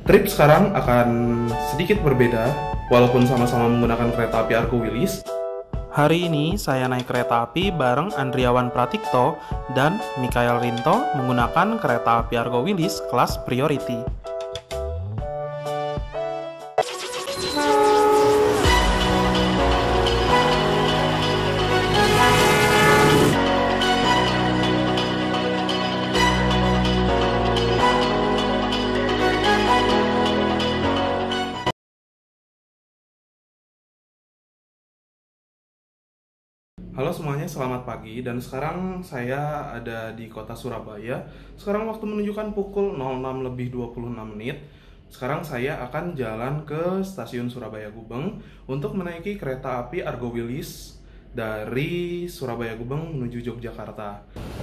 Trip sekarang akan sedikit berbeda, walaupun sama-sama menggunakan kereta api Argo Wilis. Hari ini saya naik kereta api bareng Andriawan Pratikto dan Mikael Rinto menggunakan kereta api Argo Wilis kelas Priority. Halo semuanya, selamat pagi. Dan sekarang saya ada di kota Surabaya. Sekarang waktu menunjukkan pukul 06.26. Sekarang saya akan jalan ke stasiun Surabaya Gubeng untuk menaiki kereta api Argo Wilis dari Surabaya Gubeng menuju Yogyakarta.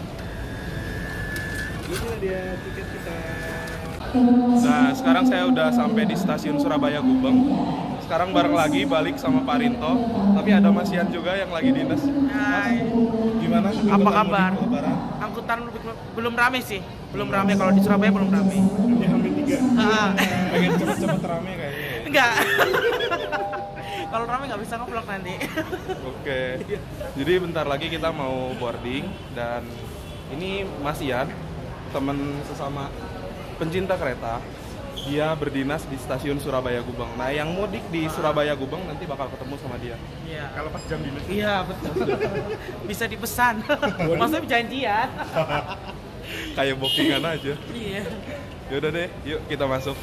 Ini dia tiket kita. Nah, sekarang saya udah sampai di stasiun Surabaya Gubeng. Sekarang bareng lagi balik sama Pak Rinto, tapi ada Mas Ian juga yang lagi dinas. Hai. Gimana? Apa kabar? Angkutan belum rame sih, belum rame. Kalau di Surabaya belum rame. Ini hampir 3. Pengen cepet-cepet rame kayaknya. Enggak. Kalau rame nggak bisa nge-vlog nanti. Oke. Jadi bentar lagi kita mau boarding dan ini Mas Ian, teman sesama pencinta kereta. Dia berdinas di stasiun Surabaya Gubeng. Nah, yang mudik di Surabaya Gubeng nanti bakal ketemu sama dia. Iya. Kalau pas jam dinas. Iya betul. Bisa dipesan. Maksudnya janjian. Kayak bookingan aja. Iya. Yaudah deh, yuk kita masuk.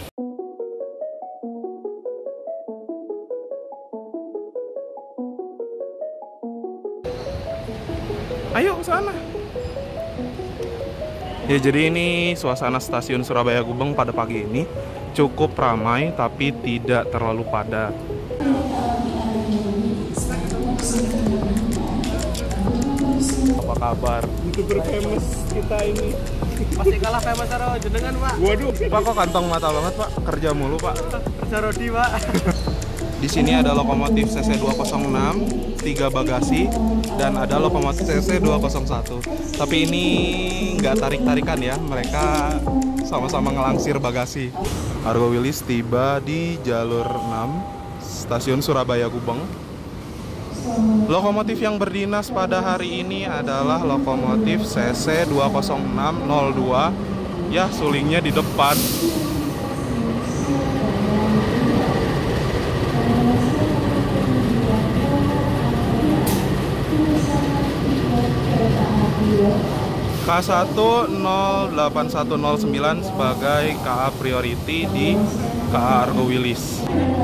Ayo ke sana. Ya, jadi ini suasana stasiun Surabaya Gubeng pada pagi ini cukup ramai tapi tidak terlalu padat. Apa kabar? YouTuber famous kita ini. Pasti kalah famous karo jenengan, Pak. Waduh, Pak kok kantong mata banget, Pak? Kerja mulu, Pak. Kerja rodi, Pak. Di sini ada lokomotif CC 206, 3 bagasi, dan ada lokomotif CC 201. Tapi ini nggak tarik-tarikan ya, mereka sama-sama ngelangsir bagasi. Argo Wilis tiba di jalur 6, stasiun Surabaya Gubeng. Lokomotif yang berdinas pada hari ini adalah lokomotif CC 20602. Ya, sulingnya di depan. K1 08109 sebagai KA Priority di KA Argo Wilis.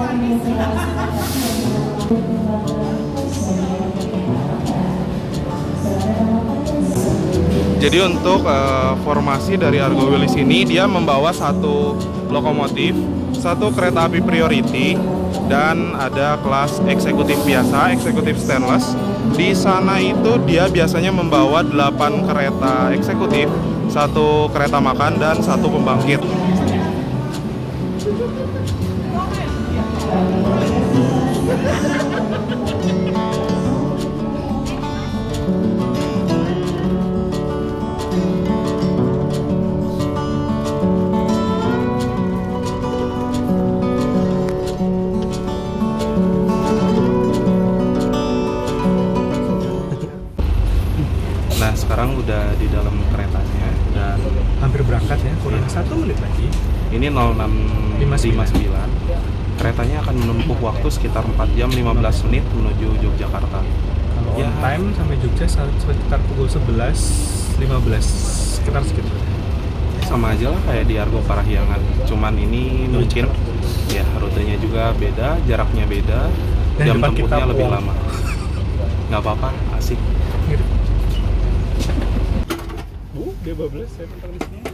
Jadi untuk formasi dari Argo Wilis ini, dia membawa satu lokomotif, satu kereta api Priority, dan ada kelas eksekutif biasa, eksekutif stainless. Di sana itu dia biasanya membawa 8 kereta eksekutif, 1 kereta makan, dan 1 pembangkit. Nah, sekarang udah di dalam keretanya dan hampir berangkat ya, kurang 1 menit lagi. ini 0659. Keretanya akan menempuh waktu sekitar 4 jam 15 menit menuju Yogyakarta. Kalau Ya. on time sampai Jogja sekitar pukul 11.15, sekitar segitu. Sama aja lah kayak di Argo Parahyangan. Cuman ini mungkin ya rutenya juga beda, jaraknya beda, Dan jam depan kita tempuhnya lebih Pol. lama. Nggak apa-apa, asik. Bu, dia 12, saya nonton di sini.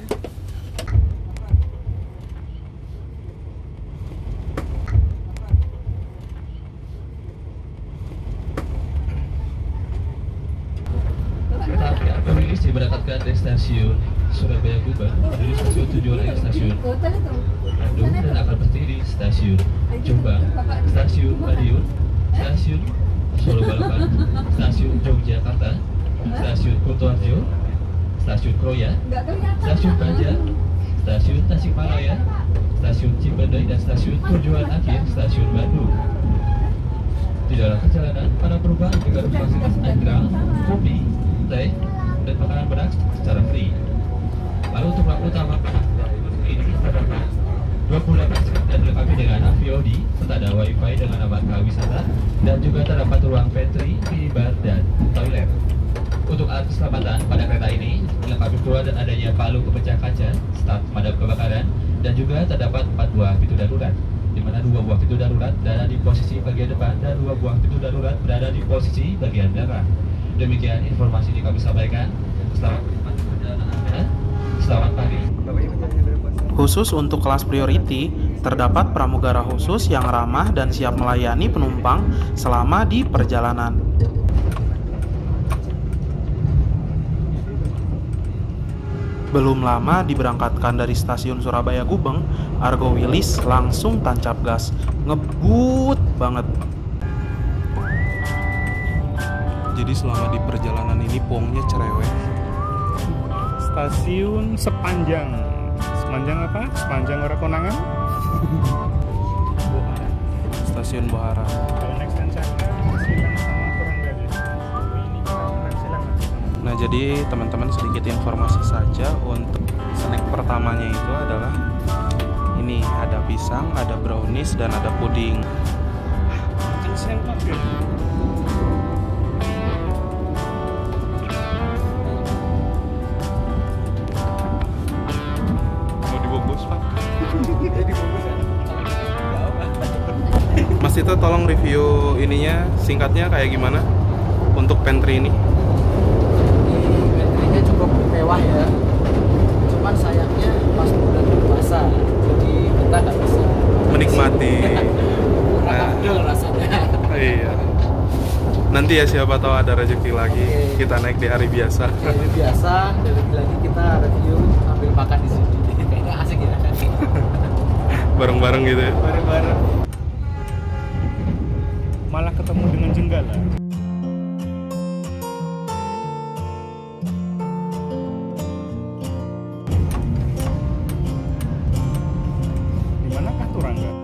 Kereta api Argo Wilis diberangkatkan dari stasiun Surabaya Gubeng menuju stasiun tujuan akhir stasiun Bandung dan akan berhenti di stasiun Jombang, stasiun Madiun, stasiun Solo Balapan, stasiun Yogyakarta, stasiun Kutoarjo, stasiun Kroya, stasiun Banjar, stasiun Tasikmalaya, stasiun Cimahi. Cimpendei dan stasiun tujuan akhir Stasiun Bandung. Di dalam perjalanan, para penumpang juga berfasilitas anggrek, kopi, teh, dan makanan berat secara free. Lalu untuk lampu utama ini terdapat 28 seat dan dilengkapi dengan AVOD serta ada wifi dengan marka wisata dan juga terdapat ruang pantry, minibar, dan toilet. Untuk alat keselamatan pada kereta ini dilengkapi pula dan adanya palu pemecah kaca, start pemadam kebakaran, dan juga terdapat 4 buah pintu darurat, di mana 2 buah pintu darurat berada di posisi bagian depan dan 2 buah pintu darurat berada di posisi bagian belakang. Demikian informasi yang kami sampaikan. Selamat menikmati perjalanan Anda. Selamat pagi. Khusus untuk kelas priority, terdapat pramugara khusus yang ramah dan siap melayani penumpang selama di perjalanan. Belum lama diberangkatkan dari stasiun Surabaya Gubeng, Argo Wilis langsung tancap gas, ngebut banget. Jadi selama di perjalanan ini pongnya cerewet. Stasiun Sepanjang apa? Sepanjang Ora Konangan. Stasiun Bohara. Kalau next Kencana, Silang sama Turangga aja. Ini Silang. Nah, jadi teman-teman sedikit informasi saja untuk snack pertamanya itu adalah ini, ada pisang, ada brownies, dan ada puding. Mau dibungkus, Pak? Mas itu tolong review ininya singkatnya kayak gimana untuk pantry ini? Pantry-nya cukup mewah ya. Cuman sayangnya pas bulan puasa, jadi kita nggak bisa Menikmati. Nah, Abdul rasanya. iya. Nanti ya siapa tahu ada rezeki lagi, Oke. kita naik di hari biasa. Jadi biasa, dan lagi kita review sambil makan di sini. Kayaknya asik ya. Bareng-bareng gitu ya. Bareng-bareng. Malah ketemu dengan Jenggala. Di manakah Turangga?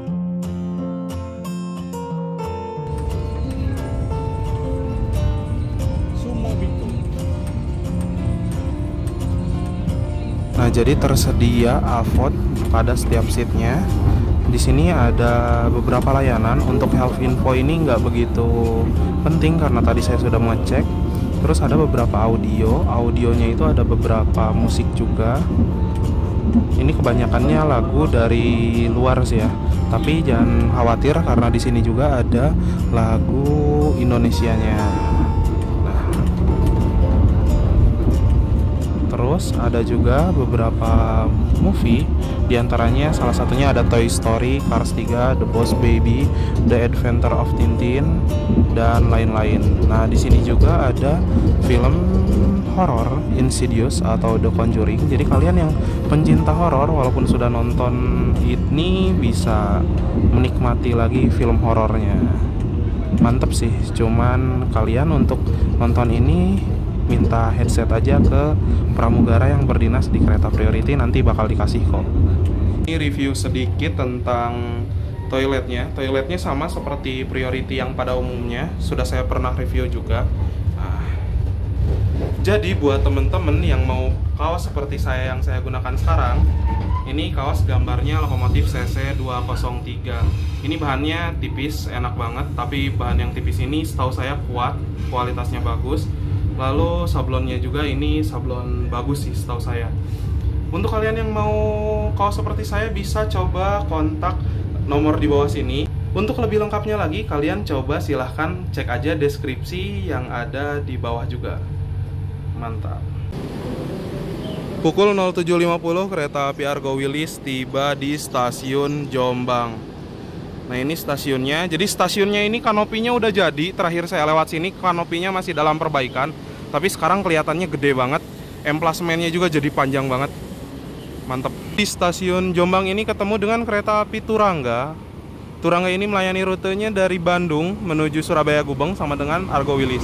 Sumo Bitung. Nah, jadi tersedia AVOD pada setiap seatnya. Di sini ada beberapa layanan. Untuk health info ini nggak begitu penting karena tadi saya sudah mengecek. Terus ada beberapa audionya itu ada beberapa musik juga. Ini kebanyakannya lagu dari luar sih ya. Tapi jangan khawatir karena di sini juga ada lagu Indonesianya. Nah, terus ada juga beberapa movie. Di antaranya salah satunya ada Toy Story, Cars 3, The Boss Baby, The Adventure of Tintin, dan lain-lain. Nah, di sini juga ada film horor Insidious atau The Conjuring. Jadi kalian yang pencinta horor walaupun sudah nonton ini bisa menikmati lagi film horornya. Mantep sih. Cuman kalian untuk nonton ini minta headset aja ke pramugara yang berdinas di kereta priority, nanti bakal dikasih kok. Ini review sedikit tentang toiletnya. Toiletnya sama seperti priority yang pada umumnya, sudah saya pernah review juga. Nah, jadi buat temen-temen yang mau kaos seperti saya yang saya gunakan sekarang, ini kaos gambarnya lokomotif CC 203. Ini bahannya tipis, enak banget. Tapi bahan yang tipis ini setahu saya kuat, kualitasnya bagus. Lalu sablonnya juga ini sablon bagus sih setahu saya. Untuk kalian yang mau kaos seperti saya bisa coba kontak nomor di bawah sini. Untuk lebih lengkapnya lagi kalian coba silahkan cek aja deskripsi yang ada di bawah juga. Mantap. Pukul 07.50 kereta api Argo Wilis tiba di stasiun Jombang. Nah, ini stasiunnya. Jadi stasiunnya ini kanopinya udah jadi. Terakhir saya lewat sini kanopinya masih dalam perbaikan. Tapi sekarang kelihatannya gede banget. Emplasmennya juga jadi panjang banget. Mantap. Di stasiun Jombang ini ketemu dengan kereta api Turangga. Turangga ini melayani rutenya dari Bandung menuju Surabaya Gubeng sama dengan Argo Wilis.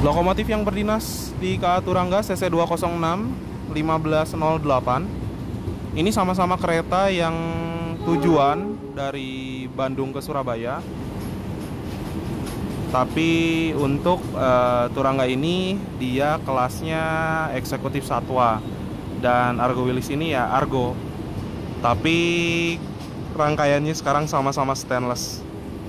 Lokomotif yang berdinas di KA Turangga CC 206 1508. Ini sama-sama kereta yang tujuan dari Bandung ke Surabaya. Tapi untuk Turangga ini dia kelasnya eksekutif satwa, dan Argo Wilis ini ya Argo. Tapi rangkaiannya sekarang sama-sama stainless.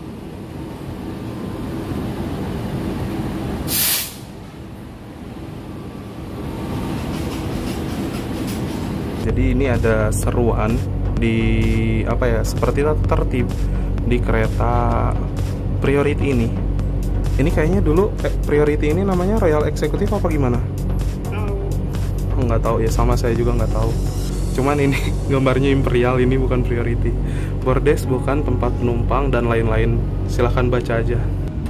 Jadi ini ada seruan di seperti tertib di kereta Priority ini. Ini kayaknya dulu Priority ini namanya Royal Executive apa gimana? Nggak tahu ya, sama saya juga nggak tahu. Cuman ini gambarnya Imperial, ini bukan Priority. Bordes bukan tempat penumpang dan lain-lain. Silahkan baca aja.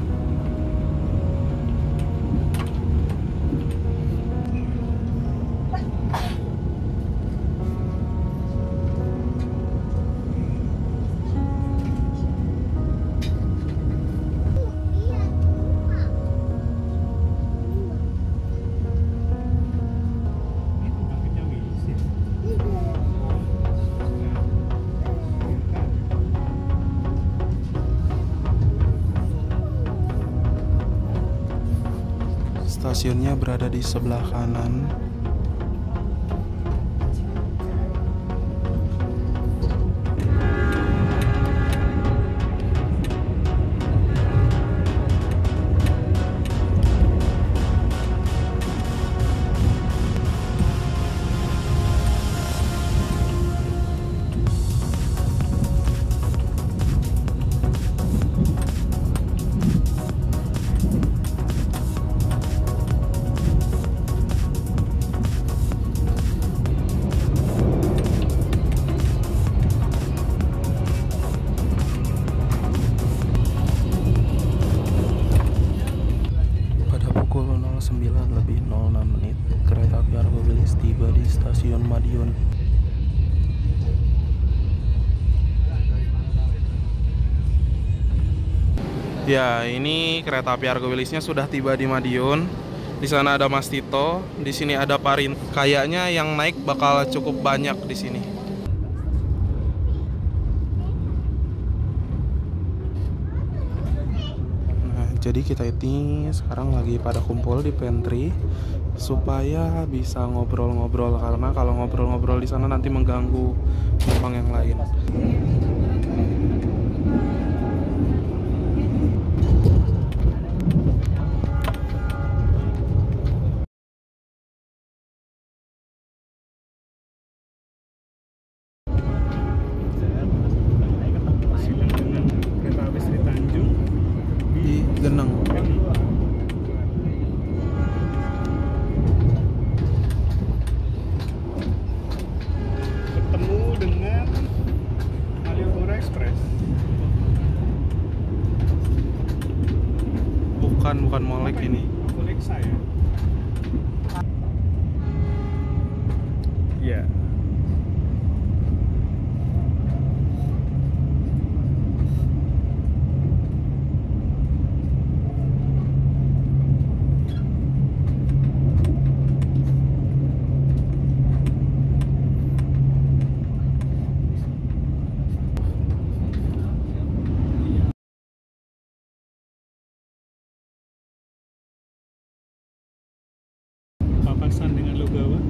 Stasiunnya berada di sebelah kanan. Kereta api Argo Wilis tiba di stasiun Madiun. Ya, ini kereta api Argo Wilisnya sudah tiba di Madiun. Di sana ada Mas Tito, di sini ada Parin. Kayaknya yang naik bakal cukup banyak di sini. Nah, jadi kita ini sekarang lagi pada kumpul di pantry supaya bisa ngobrol-ngobrol, karena kalau ngobrol-ngobrol di sana nanti mengganggu penumpang yang lain. Kereta api Sri Tanjung Di Geneng. ketemu dengan Malioboro Express. Bukan Molek ini. Alexa ya. Iya. Papasan dengan Logawa.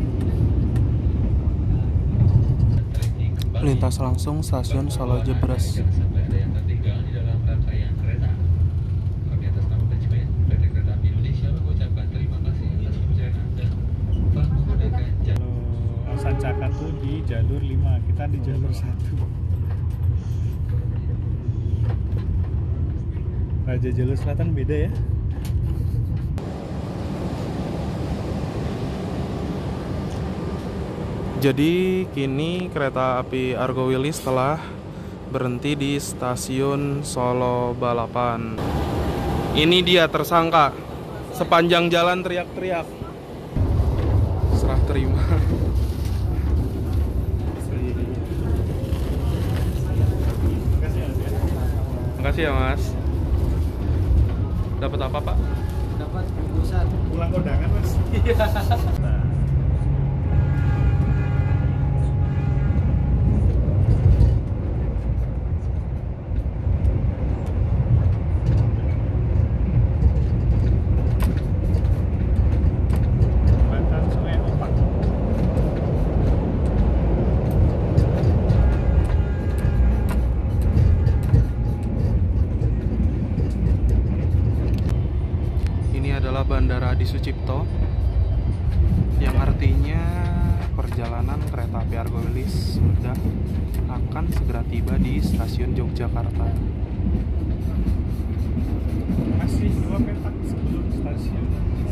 Lintas langsung stasiun Solo Jebres. Sampai ada yang tertinggal di dalam rangkaian kereta. Kami atas nama manajemen PT Kereta Api Indonesia mengucapkan terima kasih atas kepercayaan Anda telah menggunakan jalur. Kalau Sancaka tuh di jalur 5, kita di jalur 1. Raja Jalur Selatan beda ya. Jadi kini kereta api Argo Wilis telah berhenti di stasiun Solo Balapan. Ini dia tersangka. Sepanjang jalan teriak-teriak. Serah terima. Makasih ya Mas. Dapat apa Pak? dapat bungkusan. Pulang kondangan mas. Jembatan Sungai Opak. Ini adalah Bandara Adi Sucipto, yang artinya perjalanan kereta api Argo Wilis sudah akan segera tiba di stasiun Yogyakarta. Masih 2 petak sebelum stasiun.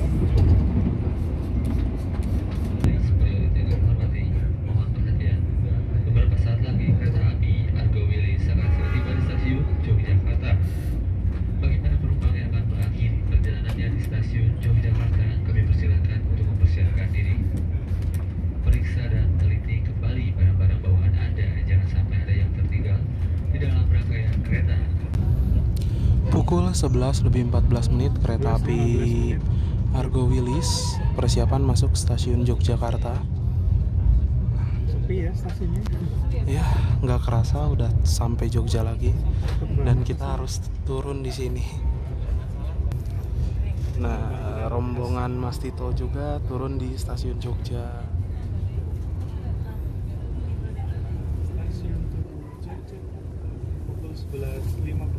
Seperti yang dihormati, mohon perhatian. Beberapa saat lagi kereta api Argo Wilis akan segera tiba di stasiun Yogyakarta. Bagi para penumpang yang akan mengakhiri perjalanannya di stasiun Yogyakarta, kami persilakan untuk mempersiapkan diri. Periksa dan teliti kembali barang-barang bawaan Anda, jangan sampai ada yang tertinggal di dalam rangkaian kereta. Pukul 11:14 kereta api Argo Wilis persiapan masuk stasiun Yogyakarta. Sepi ya stasiunnya. Ya, nggak kerasa udah sampai Jogja lagi, dan kita harus turun di sini. Nah, rombongan Mas Tito juga turun di stasiun Jogja. Stasiun Tugu Jogja pukul 11:15.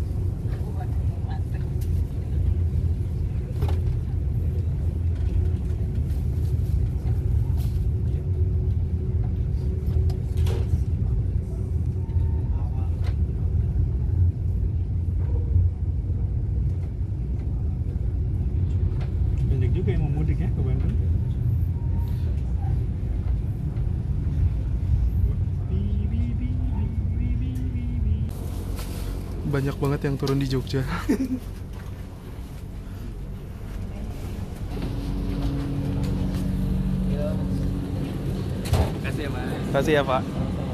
Banyak juga yang mau mudik ya ke Bandung. Banyak banget yang turun di Jogja. Kasih ya Mas. Kasih ya Pak.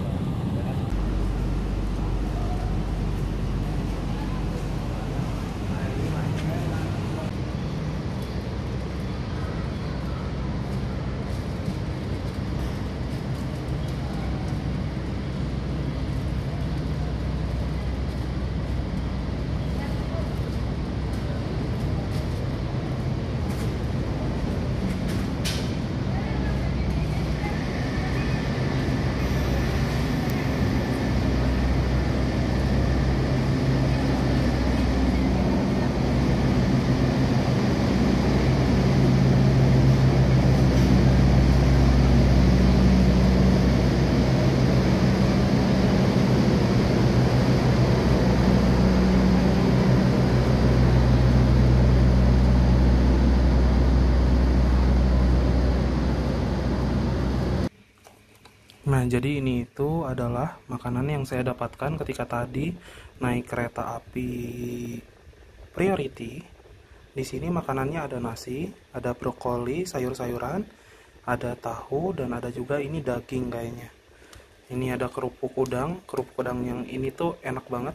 Nah, jadi ini itu adalah makanan yang saya dapatkan ketika tadi naik kereta api Priority. Di sini makanannya ada nasi, ada brokoli, sayur-sayuran, ada tahu, dan ada juga ini daging kayaknya. Ini ada kerupuk udang yang ini tuh enak banget.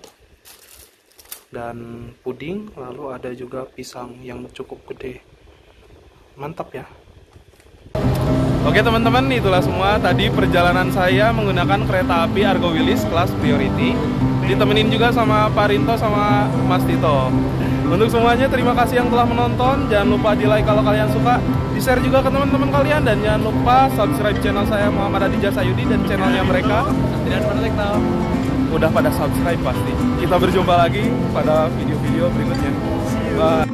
Dan puding, lalu ada juga pisang yang cukup gede. Mantap ya. Oke teman-teman, itulah semua tadi perjalanan saya menggunakan kereta api Argo Wilis kelas Priority. Ditemenin juga sama Pak Rinto sama Mas Tito. Untuk semuanya terima kasih yang telah menonton. Jangan lupa di like kalau kalian suka, di share juga ke teman-teman kalian, dan jangan lupa subscribe channel saya Muhammad Aditya Sayudi dan channelnya mereka. Udah pada subscribe pasti. Kita berjumpa lagi pada video-video berikutnya. Bye.